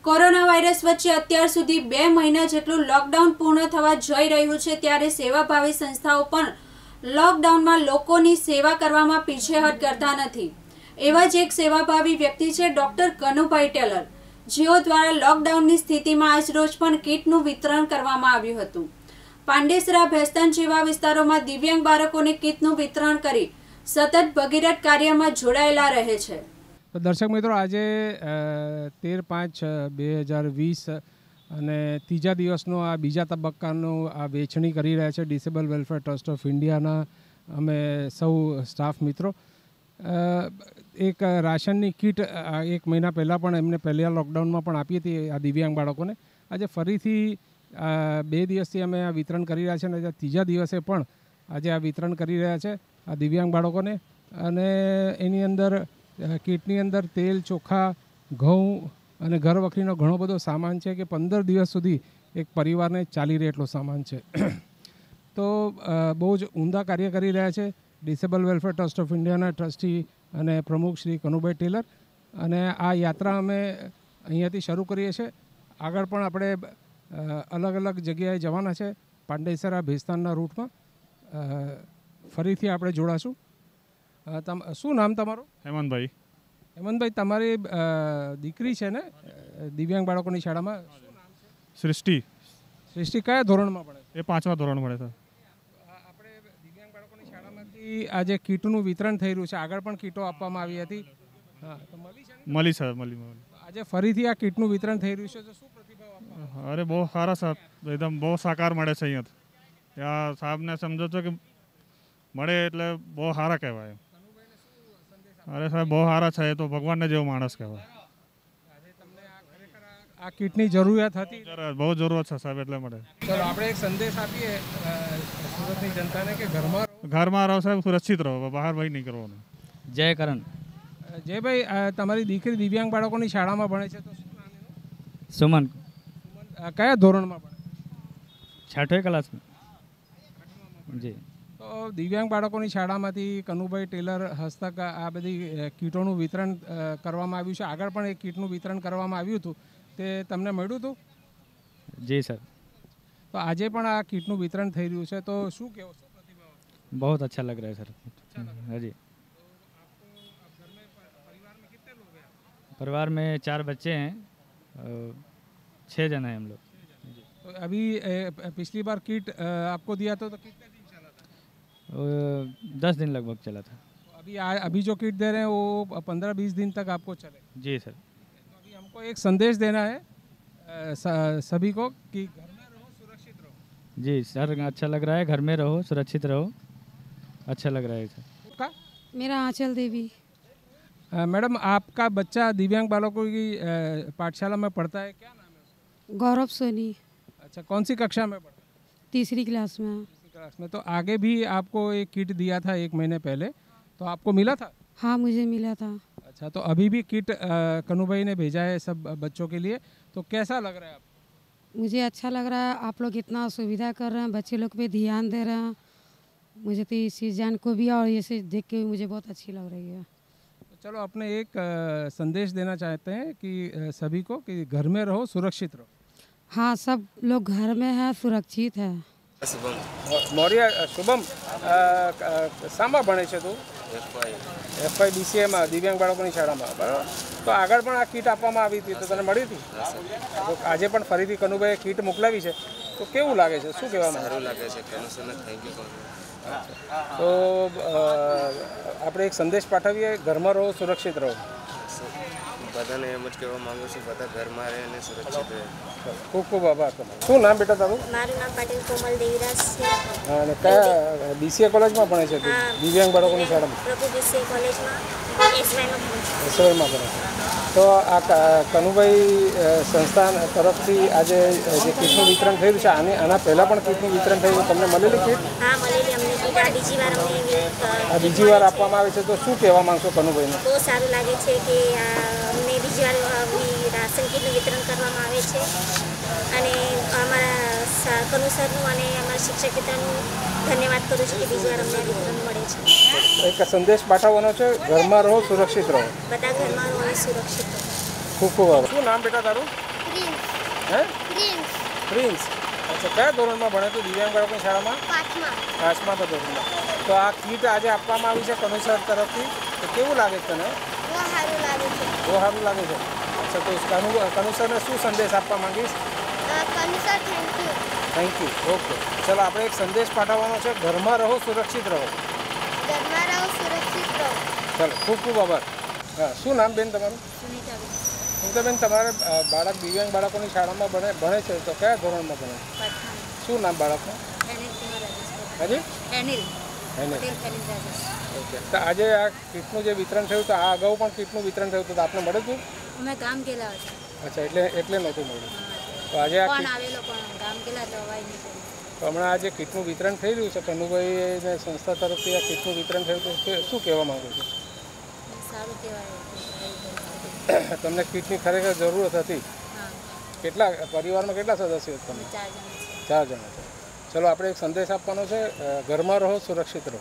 Corona virus વચ્ચે અત્યાર સુધી 2 મહિના જેટલું લોકડાઉન પૂર્ણ થવા જઈ રહ્યું છે, ત્યારે સેવાભાવી સંસ્થાઓ પણ લોકડાઉનમાં લોકોની સેવા કરવામાં પીછેહટ કરતા નથી। એવા જ એક સેવાભાવી વ્યક્તિ છે ડોક્ટર કનુભાઈ ટેલર, જેઓ દ્વારા લોકડાઉનની સ્થિતિમાં આજરોજ પણ કીટનું વિતરણ કરવામાં આવ્યું હતું। પાંડેસરા, ભેસ્તાન જેવા વિસ્તારોમાં દિવ્યાંગ બાળકોને કીટનું વિતરણ કરી સતત ભગીરથ કાર્યમાં જોડાયેલા રહે છે। તો દર્શક મિત્રો, આજે 13/5/2020 અને ત્રીજા દિવસનો આ બીજા તબક્કાનું આ વેચણી કરી રહ્યા છે ડિસેબલ વેલફેર ટ્રસ્ટ ઓફ ઇન્ડિયાના અમે સૌ સ્ટાફ મિત્રો। એક રાશનની કીટ 1 મહિના પહેલાં પણ એમને પહેલા લોકડાઉનમાં પણ આપી હતી આ દિવ્યાંગ બાળકોને। આજે ફરીથી 2 દિવસથી અમે આ વિતરણ કરી રહ્યા છે અને ત્રીજા દિવસે પણ આજે આ વિતરણ કરી રહ્યા છે આ દિવ્યાંગ બાળકોને। અને એની અંદર કીટની અંદર તેલ, ચોખા, ઘઉં અને ઘર વખરીનો ઘણો બધો સામાન છે કે 15 દિવસ સુધી એક પરિવારને ચાલી રહે એટલો સામાન છે। તો બહુ જ ઉમદા કાર્ય કરી રહ્યા છે ડિસેબલ વેલફેર ટ્રસ્ટ ઓફ ઇન્ડિયાના ટ્રસ્ટી અને પ્રમુખ શ્રી કનુભાઈ ટેલર। અને આ યાત્રા અમે અહીંયાથી શરૂ કરીએ છીએ। આગળ પણ આપણે અલગ અલગ જગ્યાએ જવાના છે પાંડેસરા, ભેસ્તાનના રૂટમાં। ફરીથી આપણે જોડાશું। શું નામ તમારું? હેમંતભાઈ। હેમંતભાઈ, તમારી દીકરી છે ને દિવ્યાંગ બાળકોની શાળામાં? સૃષ્ટિ। સૃષ્ટિ કયા ધોરણમાં ભણે છે? એ 5મા ધોરણ ભણે છે। આપણે દિવ્યાંગ બાળકોની શાળામાંથી આજે કીટનું વિતરણ થઈ રહ્યું છે, આગળ પણ કીટો આપવામાં આવી હતી। હા, તો મળી છે? મળી। આજે ફરીથી આ કીટનું વિતરણ થઈ રહ્યું છે, તો શું પ્રતિભાવ આપવાનો? અરે બહુ સારા સાહેબ, એકદમ બહુ સાકાર મળે છે અહીંયા। ત્યાં સાહેબને સમજો છો કે મળે એટલે બહુ સારા કહેવાય। અરે સાહેબ બહુ સારા છે, એ તો ભગવાનને જેવો માણસ કહેવાય। આ કીટની જરૂરિયાત હતી? બહુ જરૂરત છે સાહેબ, એટલે મળે। ચલો આપણે એક સંદેશ આપીએ સુરતની જનતાને કે ઘરમાં રહો સાહેબ, સુરક્ષિત રહો, બહાર ભાઈ નહીં કરવાનું। જય કરણ। જયભાઈ, તમારી દીકરી દિવ્યાંગ બાળકોની શાળામાં ભણે છે, તો શું નામ એનું? સુમન। કયા ધોરણમાં ભણે? 6ઠી ક્લાસમાં। જી। તો દિવ્યાંગ બાળકોની શાળામાંથી કનુભાઈ ટેલર હસ્તક આ બધી કીટોનું વિતરણ કરવામાં આવ્યું છે। આગળ પણ એક કીટનું વિતરણ કરવામાં આવ્યું હતું, તે તમને મળ્યું હતું? જી સર। તો આજે પણ આ કીટનું વિતરણ થઈ રહ્યું છે, તો શું કહેવો? શું પ્રતિભાવ? बहुत अच्छा लग रहा है सर। हाँ जी। परिवार में 4 बच्चे हैं, 6 जन हैं हम लोग। तो अभी पिछली बार किट आपको दिया था तो कितने दिन चला था? 10 दिन लगभग चला था। अभी जो किट दे रहे हैं वो 15-20 दिन तक आपको चले? जी सर। तो अभी हमको एक संदेश देना है सभी को कि घर में रहो, सुरक्षित रहो। जी सर, अच्छा लग रहा है, घर में रहो, सुरक्षित रहो, अच्छा लग रहा है सर। मेरा आंचल देवी। मैडम, आपका बच्चा दिव्यांग बालकों की पाठशाला में पढ़ता है, क्या नाम है उसका? गौरव सोनी। अच्छा, कौन सी कक्षा में पढ़ता है? 3री क्लास में। 3री क्लास में। तो आगे भी आपको एक किट दिया था 1 महीने पहले, तो आपको मिला था? हाँ, मुझे मिला था। अच्छा, तो अभी भी किट कनुभाई ने भेजा है सब बच्चों के लिए, तो कैसा लग रहा है आपको? मुझे अच्छा लग रहा है, आप लोग इतना सुविधा कर रहे हैं, बच्चे लोग पे ध्यान दे रहे हैं। मुझे तो इस जान को भी और ये से देख के भी मुझे बहुत अच्छी लग रही है। तो चलो, अपने एक संदेश देना चाहते हैं कि सभी को कि घर में रहो, सुरक्षित रहो। हाँ, सब लोग घर में है, सुरक्षित है। मौर्य शुभम, શામાં ભણે છે તું? FY BCA દિવ્યાંગ બાળકોની શાળામાં, બરાબર? તો આગળ પણ આ કીટ આપવામાં આવી હતી, તો તને મળી હતી? તો આજે પણ ફરીથી કનુભાઈએ કીટ મોકલાવી છે, તો કેવું લાગે છે? શું કહેવામાં? સારું લાગે છે, કનુ સરને થેન્ક યુ કહું। તો આપણે એક સંદેશ પાઠવીએ, ઘરમાં રહો, સુરક્ષિત રહો। બધાને એમ જ કહેવા માંગુ છું, બધા ઘરમાં રહે અને સુરક્ષિત રહે। ખૂબ ખૂબ આભાર તમારો। શું નામ બેટા તારું? મારું નામ પાટીલ કોમલ દેવીરાજ છે। અને કયા BCA કોલેજમાં ભણે છે તું? દિવ્યાંગ બાળકોની શાળામાં? પ્રભુ BCA કોલેજમાં SYમાં ભણું છું। SYમાં ભણે છે। તો આ કનુભાઈ સંસ્થાન તરફથી આજે જે કીટનું વિતરણ થયું છે, આના પહેલાં પણ કીટનું વિતરણ થયું, તમને મળેલી કીટ? હા, મળેલી અમને કીટ। આ બીજી વાર અમને આ બીજી વાર આપવામાં આવે છે, તો શું કહેવા માંગશો કનુભાઈને? બહુ સારું લાગે છે કે અમને બીજી વાર રાશન કીટનું વિતરણ કરવામાં આવે છે, અને અમારા કનુ સરનું અને અમારા શિક્ષક મિત્રનું ધન્યવાદ કરું છું કે બીજી વાર અમને વિતરણ મળે છે। એક સંદેશ પાઠવવાનો છે, ઘરમાં રહો, સુરક્ષિત રહો। બધા ઘરમાં રહો અને સુરક્ષિત રહો। ખૂબ ખૂબ આભાર। શું નામ બેટા તારું? પ્રિન્સ હે પ્રિન્સ પ્રિન્સ અચ્છા કયા ધોરણમાં ભણે તું દિવ્યાંગ બાળકોની શાળામાં? 5મા ધોરણમાં. તો આ કીટ આજે આપવામાં આવી છે કનુસર તરફથી, તો કેવું લાગે છે તને? બહુ સારું લાગે છે. બહુ સારું લાગે છે. અચ્છા તો કનુસરને શું સંદેશ આપવા માંગીશ? કનુસર થેન્ક યુ. ઓકે ચલો આપણે એક સંદેશ પાઠવવાનો છે, ઘરમાં રહો સુરક્ષિત રહો. ઘરમાં રહો સુરક્ષિત રહો. ચાલો ખૂબ ખૂબ આભાર. હા શું નામ બેન તમારું? સુનીતાબેન. સુનીતાબેન તમારે બાળક દિવ્યાંગ બાળકોની શાળામાં ભણે છે, તો કયા ધોરણમાં ભણે? શું નામ બાળકનું? હાજી એનિલ. ઓકે તો આજે આ કીટનું જે વિતરણ થયું તો આ અગાઉ પણ કીટનું વિતરણ થયું તો આપને મળે હતું? અમે ગામ ગયેલા હતા. અચ્છા એટલે નહોતું મળ્યું. તો આજે આ આવેલો પણ ગામ ગયેલા તો અવાય નહીં કર્યું. તો હમણાં આજે કીટનું વિતરણ થઈ રહ્યું છે, કનુભાઈને સંસ્થા તરફથી આ કીટનું વિતરણ થયું તો શું કહેવા માગું છું? સારું કહેવાય. તમને કીટની ખરેખર જરૂરત હતી. કેટલા પરિવારમાં કેટલા સદસ્યો તમે? 4 જણા છે. चलो આપણે એક સંદેશ આપવાનો છે, ઘરમાં રહો સુરક્ષિત રહો.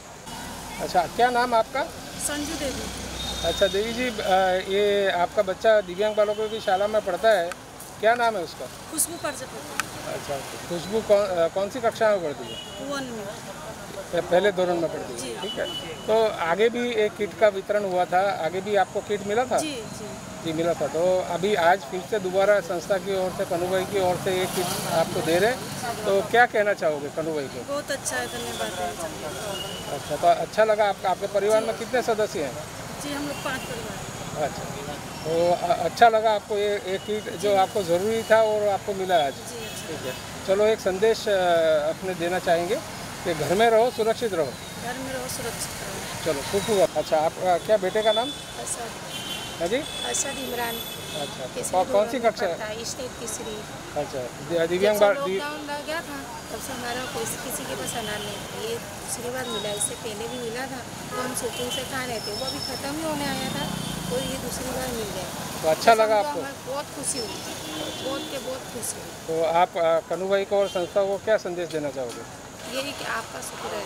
अच्छा क्या नाम आपका? संजू देवी. अच्छा देवी जी, ये आपका बच्चा दिव्यांग बालकों की शाला में पढ़ता है, क्या नाम है उसका? खुशबू प्रजापति. अच्छा खुशबू कौन सी कक्षा में पढ़ती है? 1 में. पहले धोरण में पढ़ती है. ठीक है. तो आगे भी एक किट का वितरण हुआ था, आगे भी आपको किट मिला था? जी जी जी मिला था. तो अभी आज फिर से दोबारा संस्था की ओर से कनु भाई की ओर से एक किट आपको दे रहे, तो क्या कहना चाहोगे कनु भाई को? बहुत अच्छा है, धन्यवाद. अच्छा तो अच्छा लगा. आपके परिवार में कितने सदस्य हैं? जी हम लोग 5 परिवार. अच्छा तो अच्छा लगा आपको ये किट जो आपको ज़रूरी था और आपको मिला आज? ठीक है. चलो एक संदेश अपने देना चाहेंगे कि घर में रहो सुरक्षित रहो. घर में रहो सुरक्षित रहो. चलो खूब. अच्छा आपका क्या बेटे का नाम? असद. हाँ जी असद इमरान. अच्छा कौन सी कक्षा है? स्टेट तीसरी. अच्छा दिव्यांग लॉकडाउन लग गया था तब से हमारा किसी के पास अनाज नहीं था. ये दूसरी बार मिला, इससे पहले भी मिला था तो हम शौकीन से खा रहे थे, वो अभी ख़त्म ही होने आया था, तो ये दूसरी बार मिल गया. तो अच्छा लगा आपको? बहुत खुशी हुई, बहुत खुशी हुई. तो आप कनु भाई को और संस्था को क्या संदेश देना चाहोगे? यही कि आपका शुक्र है,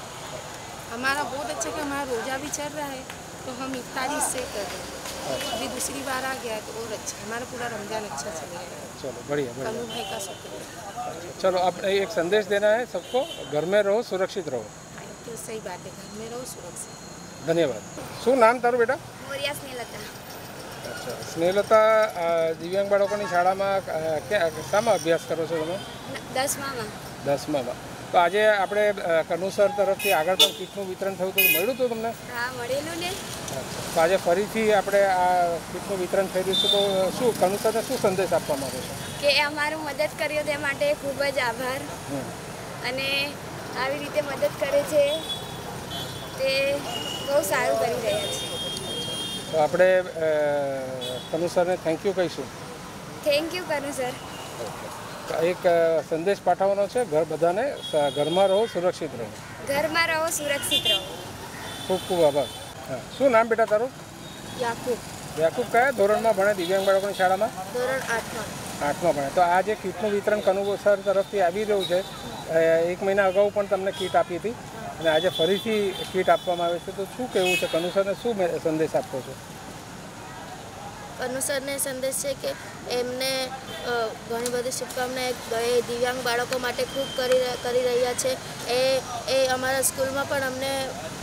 हमारा बहुत अच्छा कि हमारा रोज़ा भी चल रहा है, तो हम इफ्तारी इससे कर रहे हैं. अभी दूसरी बार आ गया तो और अच्छा, हमारा पूरा रमज़ान अच्छा चलेगा. चलो बढ़िया कनु भाई का शुक्र है. चलो अब एक संदेश देना है सबको, घर में रहो सुरक्षित रहो. तो सही बात है, घर में रहो सुरक्षित. धन्यवाद. શું નામ તારું બેટા? મોરિયા સ્નેહલતા. અચ્છા સ્નેહલતા, દિવ્યાંગ બાળકોની શાળામાં શામાં અભ્યાસ કરો છો તમે? 10મામાં. 10મામાં. તો આજે આપણે કનુસર તરફથી આગળ પણ કીટનું વિતરણ થયું હતું, મળ્યું હતું તમને? હા મળેલું ને. તો આજે ફરીથી આપણે આ કીટનું વિતરણ થઈ રહ્યું છે, તો શું કનુસરને શું સંદેશ આપવા માંગો છો? કે અમારું મદદ કર્યો તે માટે ખૂબ જ આભાર, અને આવી રીતે મદદ કરે છે તે બહુ સારું કરી રહ્યા છે. તો આપણે કનુસરને થેન્ક યુ કહીશું. Thank you Kanu sir. એક સંદેશ પાઠવવાનો છે બધાને, ઘરમાં રહો સુરક્ષિત રહો. ઘરમાં રહો સુરક્ષિત રહો. ખૂબ ખૂબ આભાર. હા શું નામ બેટા તારું? યાકુબ. યાકુબ કયા ધોરણમાં ભણે દિવ્યાંગ બાળકોની શાળામાં? ધોરણ 8માં. 8માં ભણે. તો આ જે કીટનું વિતરણ કનુસર તરફથી આવી રહ્યું છે, 1 મહિના અગાઉ પણ તમને કીટ આપી હતી અને આજે ફરીથી કીટ આપવામાં આવે છે, તો શું કહેવું છે કનુસરને, શું સંદેશ આપો છો? કનુસરને સંદેશ છે કે એમને ઘણી બધી શુભકામના એ દિવ્યાંગ બાળકો માટે ખૂબ કરી રહ્યા છે. એ અમારા સ્કૂલમાં પણ અમને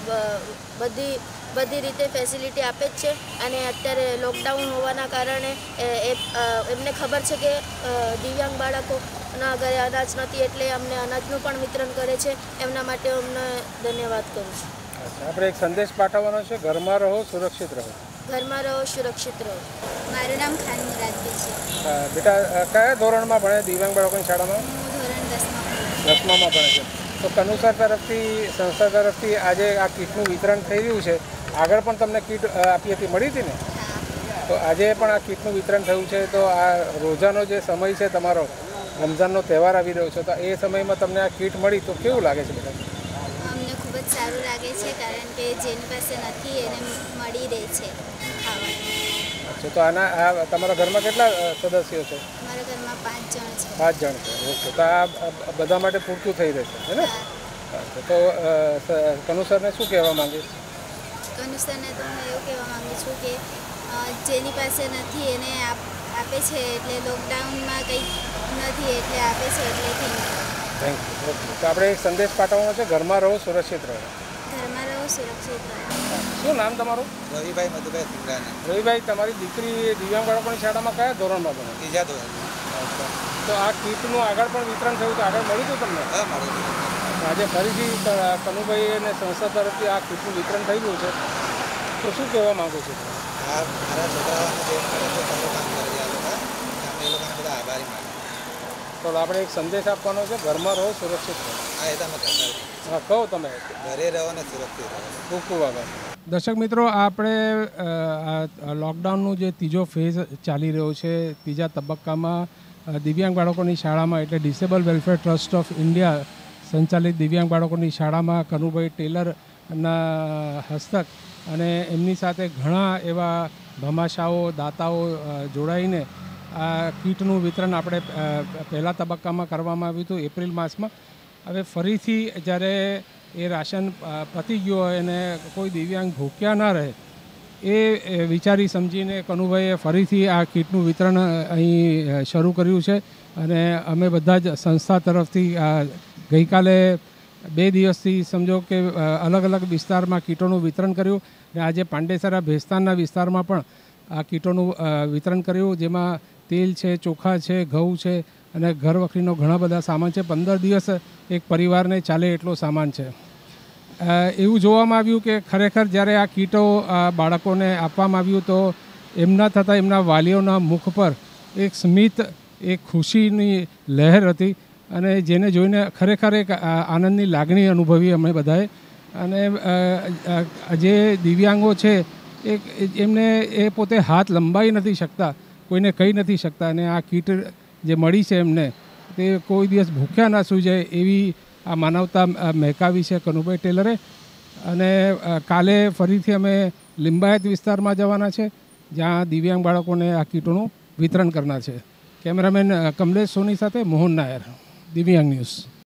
બધી રીતે ફેસિલિટી આપે જ છે, અને અત્યારે લોકડાઉન હોવાના કારણે એમને ખબર છે કે દિવ્યાંગ બાળકોના ઘરે અનાજ નથી, એટલે અમને અનાજનું પણ વિતરણ કરે છે. એમના માટે અમને ધન્યવાદ કરું છું. આપણે એક સંદેશ પાઠવવાનો છે, ઘરમાં રહો સુરક્ષિત રહો. ઘરમાં રહો સુરક્ષિત રહો. મારું નામ ખાન રાજવી છે. બેટા કયા ધોરણમાં ભણે દિવ્યાંગ બાળકોની શાળામાં? હું ધોરણ 10માં. 10મામાં ભણે છે. તો કનુસર તરફથી સંસ્થા તરફથી આજે આ કીટનું વિતરણ થઈ રહ્યું છે, આગળ પણ તમને કીટ આપી હતી, મળી હતી ને? તો આજે પણ આ કીટનું વિતરણ થયું છે. તો આ રોજાનો જે સમય છે તમારો, રમઝાનનો તહેવાર આવી રહ્યો છે, તો એ સમયમાં તમને આ કીટ મળી તો કેવું લાગે છે બેટા? અમને ખૂબ જ સારું લાગે છે, કારણ કે જેની પાસે નથી એને મળી રહે છે ખાવાનું. અચ્છા તો આ તમારા ઘરમાં કેટલા સદસ્યો છે? મારા ઘરમાં 5 જણ છે. 5 જણ છે. ઓકે. તો આ બધા માટે પૂરતું થઈ રહેશે હે ને? તો કનુસરને શું કહેવા માંગીશ? કનુસરને તો હું એવું કહેવા માગું છું કે જેની પાસે નથી એને આપે છે એટલે લોકડાઉનમાં કંઈ નથી એટલે આપે છે એટલે થેન્ક યુ. ઓકે, તો આપણે એક સંદેશ પાઠવવાનો છે, ઘરમાં રહો, સુરક્ષિત રહો. ઘરમાં રહો, સુરક્ષિત રહો. શું નામ તમારું? રવિભાઈ મધુભાઈ સિંગરાના. રવિભાઈ, તમારી દીકરી દિવ્યાંગ બાળકોની શાળામાં કયા ધોરણમાં ભણે? ત્રીજા ધોરણ. તો આ કીટનું આગળ પણ વિતરણ થયું તો આગળ મળ્યું હતું તમને? હા, મળ્યું. આજે ફરીથી કનુભાઈ અને સંસ્થા તરફથી આ કીટનું વિતરણ થઈ ગયું છે, તો શું કહેવા માગું છું? આ મારા છોકરાઓને જે મળે છે સારું કામ કરી આ લોકો, અમે એ લોકોને બધા આભારી માનું. તો આપણે એક સંદેશ આપવાનો છે, ઘરમાં રહો, સુરક્ષિત રહો. હા, એ તમે કરતા. હા, કહો તમે. ઘરે રહો ને સુરક્ષિત રહો. ખૂબ ખૂબ આભાર. દર્શક મિત્રો, આપણે લોકડાઉનનું જે ત્રીજો ફેઝ ચાલી રહ્યો છે, ત્રીજા તબક્કામાં દિવ્યાંગ બાળકોની શાળામાં એટલે disable welfare trust of India સંચાલિત દિવ્યાંગ બાળકોની શાળામાં કનુભાઈ ટેલરના હસ્તક અને એમની સાથે ઘણા એવા ભમાશાઓ, દાતાઓ જોડાઈને આ કીટનું વિતરણ આપણે પહેલા તબક્કામાં કરવામાં આવ્યું હતું એપ્રિલ માસમાં. હવે ફરીથી જ્યારે એ રાશન પતી ગયું હોય અને કોઈ દિવ્યાંગ ભૂખ્યા ના રહે એ વિચારી સમજીને કનુભાઈએ ફરીથી આ કીટનું વિતરણ અહીં શરૂ કર્યું છે. અને અમે બધા જ સંસ્થા તરફથી ગઈકાલે 2 દિવસથી સમજો કે અલગ અલગ વિસ્તારમાં કીટોનું વિતરણ કર્યું અને આજે પાંડેસરા ભેસ્તાનના વિસ્તારમાં પણ આ કીટોનું વિતરણ કર્યું, જેમાં તેલ છે, ચોખા છે, ઘઉં છે અને ઘર વખરીનો ઘણા બધા સામાન છે. 15 દિવસ એક પરિવારને ચાલે એટલો સામાન છે. એવું જોવામાં આવ્યું કે ખરેખર જ્યારે આ કીટો બાળકોને આપવામાં આવ્યું તો એમના થતાં એમના વાલીઓના મુખ પર એક સ્મિત, એક ખુશીની લહેર હતી અને જેને જોઈને ખરેખર એક આનંદની લાગણી અનુભવી અમે બધાએ. અને જે દિવ્યાંગો છે એમને એ પોતે હાથ લંબાવી નથી શકતા, કોઈને કહી નથી શકતા અને આ કીટ જે મળી છે એમને તે કોઈ દિવસ ભૂખ્યા ના સૂઈ જાય એવી આ માનવતા મહેકાવી છે કનુભાઈ ટેલરે. અને કાલે ફરીથી અમે લિંબાયત વિસ્તારમાં જવાના છે જ્યાં દિવ્યાંગ બાળકોને આ કીટોનું વિતરણ કરનાર છે. કેમેરામેન કમલેશ સોની સાથે મોહન નાયર, દિવ્યાંગ ન્યૂઝ.